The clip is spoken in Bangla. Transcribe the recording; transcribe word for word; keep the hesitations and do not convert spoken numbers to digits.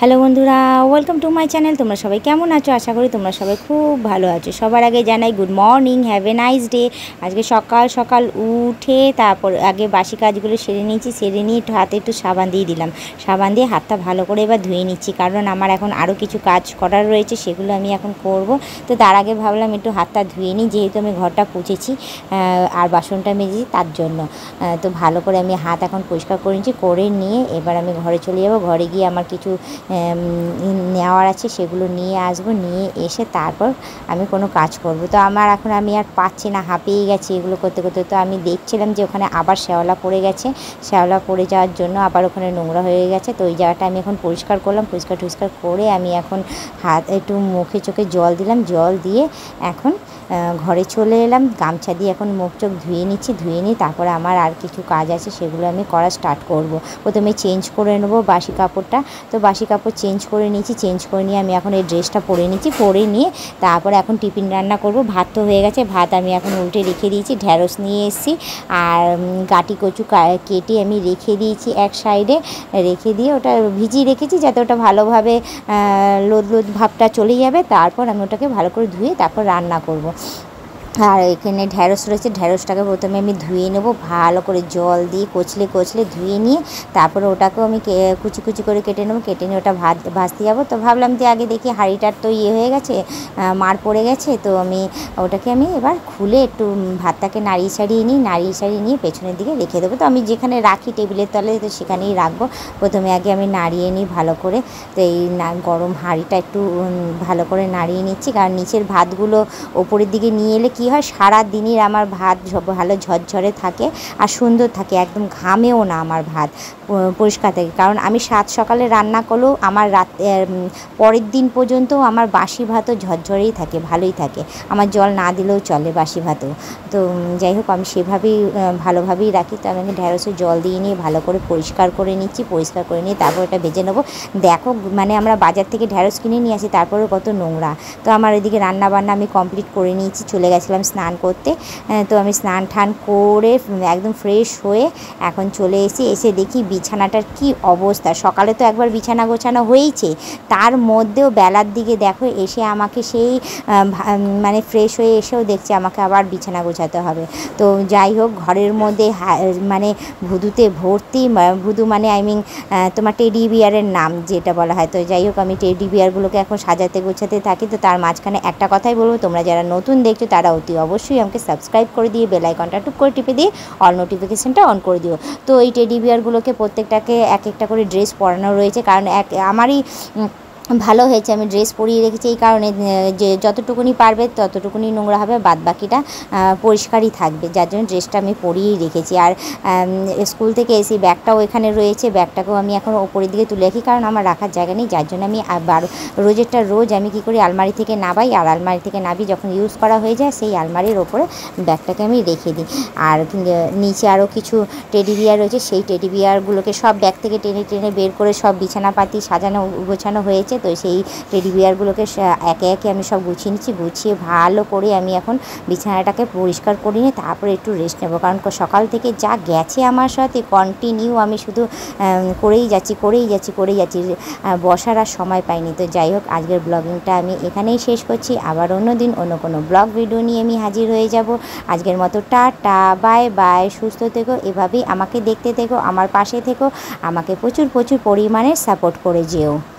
হ্যালো বন্ধুরা, ওয়েলকাম টু মাই চ্যানেল। তোমরা সবাই কেমন আছো? আশা করি তোমরা সবাই খুব ভালো আছো। সবার আগে জানাই good morning, have a nice day. আজকে সকাল সকাল উঠে তারপর আগে বাসি কাজগুলো সেরে নিয়েছি। সেরে নিয়ে একটু হাতে একটু সাবান দিয়ে দিলাম। সাবান দিয়ে হাতটা ভালো করে এবার ধুয়ে নিচ্ছি, কারণ আমার এখন আরও কিছু কাজ করার রয়েছে, সেগুলো আমি এখন করব। তো তার আগে ভাবলাম একটু হাতটা ধুয়ে নিই, যেহেতু আমি ঘরটা পুছেছি আর বাসনটা মেজেছি তার জন্য। তো ভালো করে আমি হাত এখন পরিষ্কার করে নিচ্ছি। করে নিয়ে এবার আমি ঘরে চলে যাব। ঘরে গিয়ে আমার কিছু নেওয়ার আছে, সেগুলো নিয়ে আসবো। নিয়ে এসে তারপর আমি কোনো কাজ করব। তো আমার এখন আমি আর পাচ্ছি না, হাঁপিয়ে গেছি এগুলো করতে করতে। তো আমি দেখছিলাম যে ওখানে আবার শ্যাওলা পড়ে গেছে। শ্যাওলা পড়ে যাওয়ার জন্য আবার ওখানে নোংরা হয়ে গেছে। তো ওই জায়গাটা আমি এখন পরিষ্কার করলাম। পরিষ্কার টরিষ্কার করে আমি এখন হাত একটু মুখে চোখে জল দিলাম। জল দিয়ে এখন ঘরে চলে এলাম। গামছা দিয়ে এখন মুখ চোখ ধুয়ে নিচ্ছি। ধুয়ে নিই তারপরে আমার আর কিছু কাজ আছে, সেগুলো আমি করা স্টার্ট করব। প্রথমে চেঞ্জ করে নেবো বাসি কাপড়টা। তো বাসি কাপড় চেঞ্জ করে নিয়েছি। চেঞ্জ করে নিয়ে আমি এখন এই ড্রেসটা পরে নিচ্ছি। পরে নিয়ে তারপরে এখন টিফিন রান্না করব। ভাত তো হয়ে গেছে, ভাত আমি এখন উল্টে রেখে দিয়েছি। ঢ্যাঁড়স নিয়ে এসেছি আর গাটি কচু কেটে আমি রেখে দিয়েছি এক সাইডে। রেখে দিয়ে ওটা ভিজিয়ে রেখেছি যাতে ওটা ভালোভাবে লোদ লোদ ভাবটা চলে যাবে। তারপর আমি ওটাকে ভালো করে ধুয়ে তারপর রান্না করব। আর এখানে ঢ্যাঁড়স রয়েছে, ঢ্যাঁড়সটাকে প্রথমে আমি ধুয়ে নেব ভালো করে জল দিয়ে কচলে কচলে ধুয়ে নিয়ে তারপরে ওটাকেও আমি কুচি কুচি করে কেটে নেবো। কেটে নিয়ে ওটা ভাত ভাজতে যাবো। তো ভাবলাম যে আগে দেখি হাঁড়িটার তো ইয়ে হয়ে গেছে, মার পড়ে গেছে। তো আমি ওটাকে আমি এবার খুলে একটু ভাতটাকে নাড়িয়ে সারিয়ে নিই। নাড়িয়ে সারিয়ে নিয়ে পেছনের দিকে রেখে দেবো। তো আমি যেখানে রাখি টেবিলের তলে, তো সেখানেই রাখবো। প্রথমে আগে আমি নাড়িয়ে নিই ভালো করে। তো এই গরম হাঁড়িটা একটু ভালো করে নাড়িয়ে নিচ্ছি, কারণ নিচের ভাতগুলো ওপরের দিকে নিয়ে এলে কি হয়, সারা দিনের আমার ভাত ভালো ঝরঝরে থাকে আর সুন্দর থাকে, একদম ঘামেও না আমার ভাত, পরিষ্কার থাকে। কারণ আমি সাত সকালে রান্না করলেও আমার রাত পরের দিন পর্যন্ত আমার বাসি ভাতও ঝরঝরেই থাকে, ভালোই থাকে। আমার জল না দিলেও চলে বাসি ভাতও। তো যাই হোক, আমি সেভাবেই ভালোভাবেই রাখি। তো আমি ঢ্যাঁড়সে জল দিয়ে নিয়ে ভালো করে পরিষ্কার করে নিচ্ছি। পরিষ্কার করে নিয়ে তারপর এটা ভেজে নেবো। দেখো মানে আমরা বাজার থেকে ঢ্যাঁড়স কিনে নিয়ে আসি, তারপরেও কত নোংরা। তো আমার এদিকে রান্না বান্না আমি কমপ্লিট করে নিয়েছি। চলে গেছিলাম স্নান করতে। তো আমি স্নান টান করে একদম ফ্রেশ হয়ে এখন চলে এসে এসে দেখি বিছানাটার কি অবস্থা। সকালে তো একবার বিছানা গোছানো হয়েছে, তার মধ্যেও বেলার দিকে দেখো এসে আমাকে সেই মানে ফ্রেশ হয়ে এসেও দেখছি আমাকে আবার বিছানা গোছাতে হবে। তো যাই হোক, ঘরের মধ্যে মানে ভুতুতে ভর্তি। ভুতু মানে আই মিন তোমার টেডি বিয়ারের নাম যেটা বলা হয়। তো যাই হোক, আমি টেডি বিয়ারগুলোকে এখন সাজাতে গোছাতে থাকি। তো তার মাঝখানে একটা কথাই বলবো, তোমরা যারা নতুন দেখছো তারা অতি অবশ্যই আমাকে সাবস্ক্রাইব করে দিয়ে বেল আইকনটা টুক করে টিপে দিয়ে অল নোটিফিকেশানটা অন করে দিও। তো এই টেডি বিয়ারগুলোকে প্রত্যেকটাকে এক একটা করে ড্রেস পরানো রয়েছে, কারণ এক আমারই ভালো হয়েছে আমি ড্রেস পরিয়ে রেখেছি এই কারণে যে যতটুকুনি পারবে ততটুকুনি নোংরা হবে, বাদ বাকিটা পরিষ্কারই থাকবে, যার জন্য ড্রেসটা আমি পরিয়েই রেখেছি। আর স্কুল থেকে এসে ব্যাগটাও এখানে রয়েছে, ব্যাগটাকেও আমি এখন ওপরের দিকে তুলে রাখি, কারণ আমার রাখার জায়গা নেই। যার জন্য আমি বারো রোজেরটা রোজ আমি কী করি, আলমারি থেকে নাবাই, আর আলমারি থেকে নাবি যখন ইউজ করা হয়ে যায় সেই আলমারির ওপরে ব্যাগটাকে আমি রেখে দিই। আর নিচে আরও কিছু টেডি বিয়ার রয়েছে, সেই টেডি বিয়ারগুলোকে সব ব্যাগ থেকে টেনে টেনে বের করে সব বিছানাপাতি সাজানো গোছানো হয়েছে। তো সেই টেডি বিয়ারগুলোকে একে একে আমি সব গুছিয়ে নিচ্ছি। গুছিয়ে ভালো করে আমি এখন বিছানাটাকে পরিষ্কার করে নিয়ে তারপরে একটু রেস্ট নেবো, কারণ সকাল থেকে যা গেছে আমার সাথে কন্টিনিউ আমি শুধু করেই যাচ্ছি করেই যাচ্ছি করেই যাচ্ছি বসার আর সময় পাইনি। তো যাই হোক, আজকের ব্লগিংটা আমি এখানেই শেষ করছি। আবার অন্য দিন অন্য কোনো ব্লগ ভিডিও নিয়ে আমি হাজির হয়ে যাব। আজকের মতো টাটা, বাই বাই, সুস্থ থেকো, এভাবেই আমাকে দেখতে থেকো, আমার পাশে থেকো, আমাকে প্রচুর প্রচুর পরিমাণে সাপোর্ট করে যেও।